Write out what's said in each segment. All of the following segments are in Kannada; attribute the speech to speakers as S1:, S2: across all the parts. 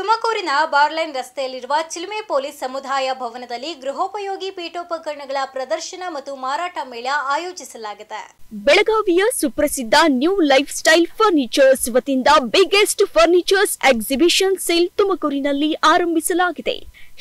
S1: ತುಮಕೂರಿನ ಬಾರ್ಲೈನ್ ರಸ್ತೆಯಲ್ಲಿರುವ ಚಿಲುಮೆ ಪೊಲೀಸ್ ಸಮುದಾಯ ಭವನದಲ್ಲಿ ಗೃಹೋಪಯೋಗಿ ಪೀಠೋಪಕರಣಗಳ ಪ್ರದರ್ಶನ ಮತ್ತು ಮಾರಾಟ ಮೇಳ ಆಯೋಜಿಸಲಾಗಿದೆ.
S2: ಬೆಳಗಾವಿಯ ಸುಪ್ರಸಿದ್ಧ ನ್ಯೂ ಲೈಫ್ ಸ್ಟೈಲ್ ಫರ್ನಿಚರ್ಸ್ ವತಿಯಿಂದ ಬಿಗ್ಗೆಸ್ಟ್ ಫರ್ನಿಚರ್ಸ್ ಎಕ್ಸಿಬಿಷನ್ ಸೇಲ್ ತುಮಕೂರಿನಲ್ಲಿ ಆರಂಭಿಸಲಾಗಿದೆ.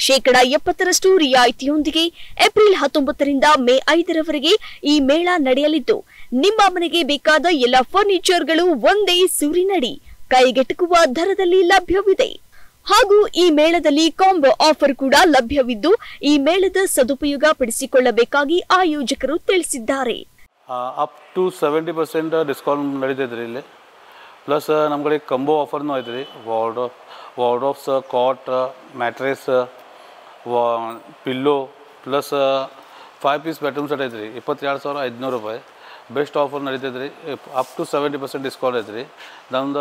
S2: 70% ರಿಯಾಯಿತಿಯೊಂದಿಗೆ ಏಪ್ರಿಲ್ 19 ರಿಂದ ಮೇ 5 ರವರೆಗೆ ಈ ಮೇಳ ನಡೆಯಲಿದ್ದು, ನಿಮ್ಮ ಮನೆಗೆ ಬೇಕಾದ ಎಲ್ಲ ಫರ್ನಿಚರ್ಗಳು ಒಂದೇ ಸೂರಿನಡಿ ಕೈಗೆಟುಕುವ ದರದಲ್ಲಿ ಲಭ್ಯವಿದೆ. ಹಾಗೂ ಈ ಮೇಳದಲ್ಲಿ ಕಾಂಬೋ ಆಫರ್ ಕೂಡ ಲಭ್ಯವಿದ್ದು, ಈ ಮೇಳದ ಸದುಪಯೋಗ ಪಡಿಸಿಕೊಳ್ಳಬೇಕಾಗಿ ಆಯೋಜಕರು ತಿಳಿಸಿದ್ದಾರೆ.
S3: ಅಪ್ ಟು 70% ಡಿಸ್ಕೌಂಟ್ ನಡೀತೈತ್ರಿ ಇಲ್ಲಿ. ಪ್ಲಸ್ ನಮ್ಗಳಿಗೆ ಕಂಬೋ ಆಫರ್ನೂ ಐತ್ರಿ. Wardrobes, cot, mattress, pillow plus 5 piece bedroom set ಐತ್ರಿ. 22,500 ರೂಪಾಯಿ ಬೆಸ್ಟ್ ಆಫರ್ ನಡೀತೈತ್ರಿ. ಅಪ್ ಟು 70% ಡಿಸ್ಕೌಂಟ್ ಐತ್ರಿ. ನಮ್ದು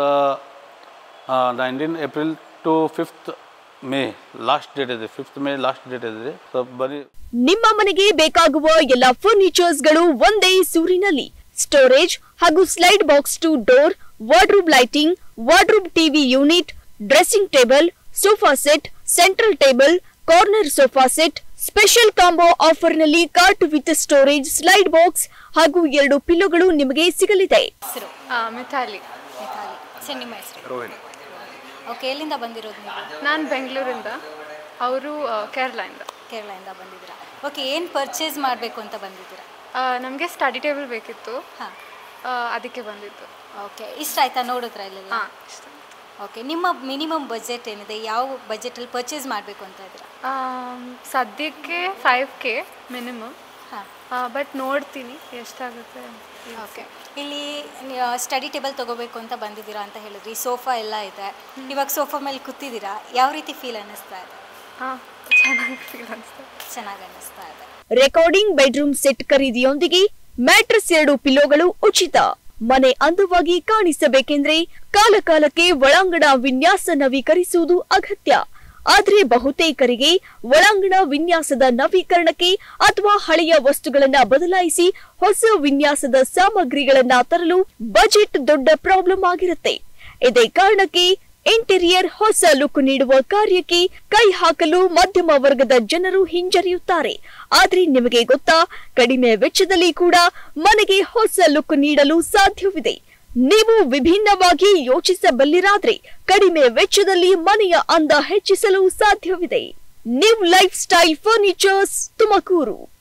S3: 19 April to 5th May last date ಇದೆ. 5th ಮೇ ಲಾಸ್ಟ್ ಡೇಟ್ ಇದೆ. ಸೊ ಬನ್ನಿ.
S2: ನಿಮ್ಮ ಮನೆಗೆ ಬೇಕಾಗುವ ಎಲ್ಲ ಫರ್ನಿಚರ್ಸ್ಗಳು ಒಂದೇ ಸೂರಿನಲ್ಲಿ. ಸ್ಟೋರೇಜ್ ಹಾಗೂ slide box two door, wardrobe lighting, wardrobe TV unit, dressing table, sofa set, central table, corner sofa set, special combo ಆಫರ್ನಲ್ಲಿ cart with storage, slide box ಹಾಗೂ 2 ಪಿಲ್ಲೋಗಳು ನಿಮಗೆ ಸಿಗಲಿದೆ.
S4: ಮಿಥಾಲಿ.
S1: ಸರ್, ನಿಮ್ಮ ಹೆಸರು? ರೋಹಿಣಿ. ಓಕೆ, ಎಲ್ಲಿಂದ ಬಂದಿರೋದು ನೀವು?
S4: ನಾನು ಬೆಂಗಳೂರಿಂದ, ಅವರು ಕೇರಳದಿಂದ
S1: ಬಂದಿದ್ದೀರಾ. ಓಕೆ, ಏನು ಪರ್ಚೇಸ್ ಮಾಡಬೇಕು ಅಂತ ಬಂದಿದ್ದೀರಾ?
S4: ನಮಗೆ ಸ್ಟಡಿ ಟೇಬಲ್ ಬೇಕಿತ್ತು. ಹಾಂ, ಅದಕ್ಕೆ ಬಂದಿತ್ತು.
S1: ಓಕೆ, ಇಷ್ಟ ಆಯ್ತಾ ನೋಡಿದ್ರ ಇಲ್ಲೆಲ್ಲ?
S4: ಹಾಂ, ಇಷ್ಟ.
S1: ಓಕೆ, ನಿಮ್ಮ ಮಿನಿಮಮ್ ಬಜೆಟ್ ಏನಿದೆ? ಯಾವ ಬಜೆಟಲ್ಲಿ ಪರ್ಚೇಸ್ ಮಾಡಬೇಕು ಅಂತ ಇದ್ದೀರಾ?
S4: ಸದ್ಯಕ್ಕೆ 5K ಮಿನಿಮಮ್.
S1: ಹಾಂ,
S4: ಬಟ್ ನೋಡ್ತೀನಿ ಎಷ್ಟಾಗುತ್ತೆ.
S1: ಓಕೆ, ಇಲ್ಲಿ ಸ್ಟಡಿ ಟೇಬಲ್ ತೊಗೋಬೇಕು ಅಂತ ಬಂದಿದ್ದೀರಾ ಅಂತ ಹೇಳಿದ್ರಿ. ಸೋಫಾ ಎಲ್ಲ ಇದೆ. ಇವಾಗ ಸೋಫಾ ಮೇಲೆ ಕೂತಿದ್ದೀರಾ, ಯಾವ ರೀತಿ ಫೀಲ್ ಅನ್ನಿಸ್ತಾ ಇದೆ?
S4: ಹಾಂ, ಚೆನ್ನಾಗಿ
S1: ಅನ್ನಿಸ್ತಾ ಇದೆ.
S2: ರೆಕಾರ್ಡಿಂಗ್ ಬೆಡ್ರೂಮ್ ಸೆಟ್ ಖರೀದಿಯೊಂದಿಗೆ ಮ್ಯಾಟ್ರೆಸ್ 2 ಪಿಲ್ಲೋಗಳು ಉಚಿತ. ಮನೆ ಅಂದವಾಗಿ ಕಾಣಿಸಬೇಕೆಂದ್ರೆ ಕಾಲಕಾಲಕ್ಕೆ ಒಳಾಂಗಣ ವಿನ್ಯಾಸ ನವೀಕರಿಸುವುದು ಅಗತ್ಯ. ಆದರೆ ಬಹುತೇಕರಿಗೆ ಒಳಾಂಗಣ ವಿನ್ಯಾಸದ ನವೀಕರಣಕ್ಕೆ ಅಥವಾ ಹಳೆಯ ವಸ್ತುಗಳನ್ನ ಬದಲಾಯಿಸಿ ಹೊಸ ವಿನ್ಯಾಸದ ಸಾಮಗ್ರಿಗಳನ್ನ ತರಲು ಬಜೆಟ್ ದೊಡ್ಡ ಪ್ರಾಬ್ಲಮ್ ಆಗಿರುತ್ತೆ. ಇದೇ ಕಾರಣಕ್ಕೆ ಇಂಟೀರಿಯರ್ ಹೊಸ ಲುಕ್ ನೀಡುವ ಕಾರ್ಯಕ್ಕೆ ಕೈ ಹಾಕಲು ಮಧ್ಯಮ ವರ್ಗದ ಜನರು ಹಿಂಜರಿಯುತ್ತಾರೆ. ಆದ್ರೆ ನಿಮಗೆ ಗೊತ್ತಾ, ಕಡಿಮೆ ವೆಚ್ಚದಲ್ಲಿ ಕೂಡ ಮನೆಗೆ ಹೊಸ ಲುಕ್ ನೀಡಲು ಸಾಧ್ಯವಿದೆ. ನೀವು ವಿಭಿನ್ನವಾಗಿ ಯೋಚಿಸಬಲ್ಲಿರಾದ್ರೆ ಕಡಿಮೆ ವೆಚ್ಚದಲ್ಲಿ ಮನೆಯ ಅಂದ ಹೆಚ್ಚಿಸಲು ಸಾಧ್ಯವಿದೆ. New life style furnitures, Tumakuru.